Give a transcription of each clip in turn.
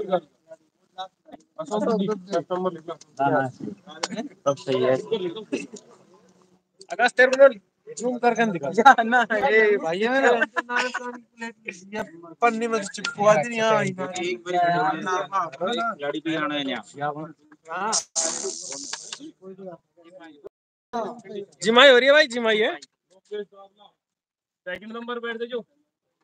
सब सही है। आकाश तेरे को जूम करके दिखा ना, ये भाई है मेरा पन्नी में चिपकवा दी यहां एक बार गाड़ी पे आना है यहां। जिमाई हो रही है भाई, जिमाई है। सेकंड नंबर बैठ दे जो।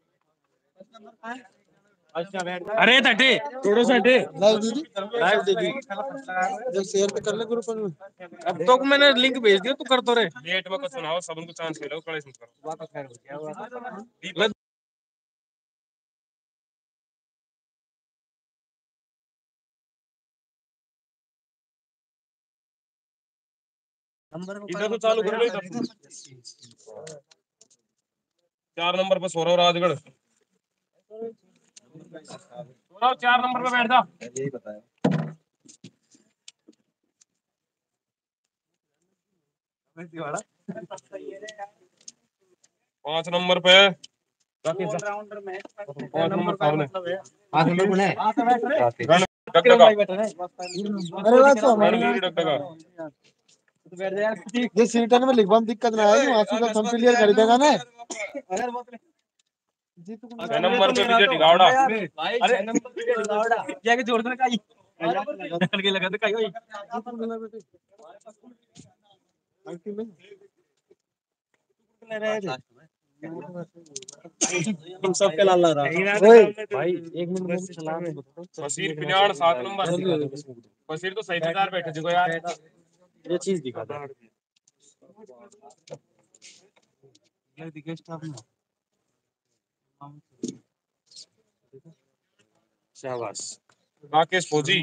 अच्छा बैठ। अरे तटे थोड़ा सा हटे। लाइव दीदी, लाइव दीदी जो शेयर पे कर ले ग्रुप में। अब तो मैंने लिंक भेज दिया, तू कर तो रे। नेट में कुछ सुनाओ, सब उनको चांस मिलो, कड़े सुन कर बात खैर हो गया। इधर तो चालू कर लो। 4 नंबर पे सौरव राजगढ़। 4 नंबर पे बैठ जा। यही बताया 5 नंबर पे ऑलराउंडर में 5 नंबर फाउल है। 5 नंबर कौन है? अरे वाह तो हमारे ये सीटन में लिखवा में दिक्कत ना आएगी, वहां सीधा थंब क्लियर कर देगा ना। 6 नंबर पे विजय टिगावड़ा। अरे 6 नंबर पे विजय टिगावड़ा जाके जोड़ दे काई करके लगा दे काई भाई। हम सबके लाल लग रहा भाई। 1 मिनट में चला बशीर पिनाड़ 7 नंबर। बशीर तो सही बाजार बैठे देखो यार, ये चीज दिखा दे। ये दिखे स्टाफ में। शाबाश राकेश फौजी।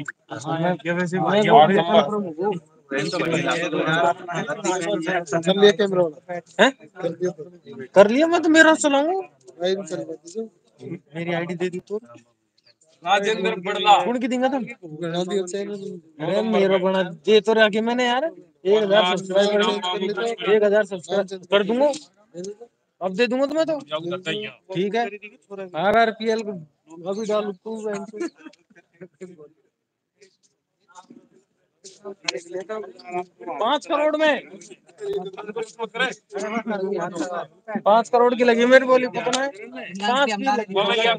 कर लिया कैमरा है? कर लिया, मैं तो मेरा चलाऊं। मेरी आईडी दे दी तो राजेंद्र बड़ला कौन की देंगे तुम? अरे मेरा बना दे तो रखे मैंने यार। 1000 सब्सक्राइबर, 1000 सब्सक्राइब कर दूंगा, अब दे दूंगा तुम्हें तो ठीक है। RRPL अभी डालू तू 5 करोड़ में 5 करोड़ की लगी मेरी बोली, कितना है? 5 की लगी।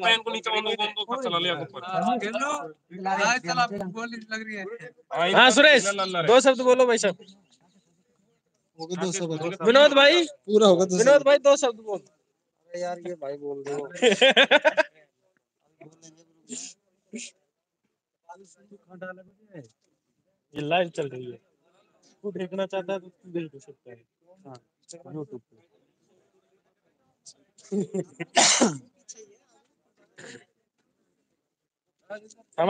हाँ सुरेश, 2 शब्द बोलो भाई साहब। विनोद भाई पूरा होगा। विनोद भाई 2 शब्द बोल। अरे यार ये भाई बोल दो। ये लाइव चल रही है, तू देखना चाहता है तो तू देख सकता है। हाँ यूट्यूब पे।